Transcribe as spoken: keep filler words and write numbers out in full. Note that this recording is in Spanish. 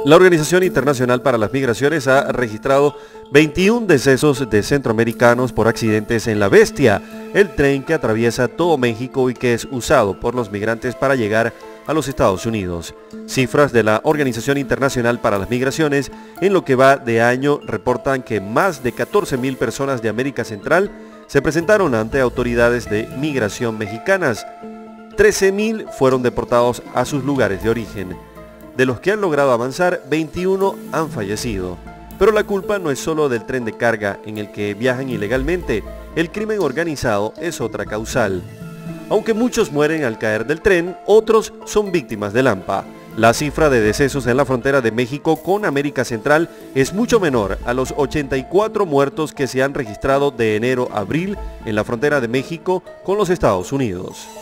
La Organización Internacional para las Migraciones ha registrado veintiún decesos de centroamericanos por accidentes en La Bestia, el tren que atraviesa todo México y que es usado por los migrantes para llegar a los Estados Unidos. Cifras de la Organización Internacional para las Migraciones en lo que va de año reportan que más de catorce mil personas de América Central se presentaron ante autoridades de migración mexicanas. trece mil fueron deportados a sus lugares de origen. De los que han logrado avanzar, veintiuno han fallecido. Pero la culpa no es solo del tren de carga en el que viajan ilegalmente, el crimen organizado es otra causal. Aunque muchos mueren al caer del tren, otros son víctimas del AMPA. La cifra de decesos en la frontera de México con América Central es mucho menor a los ochenta y cuatro muertos que se han registrado de enero a abril en la frontera de México con los Estados Unidos.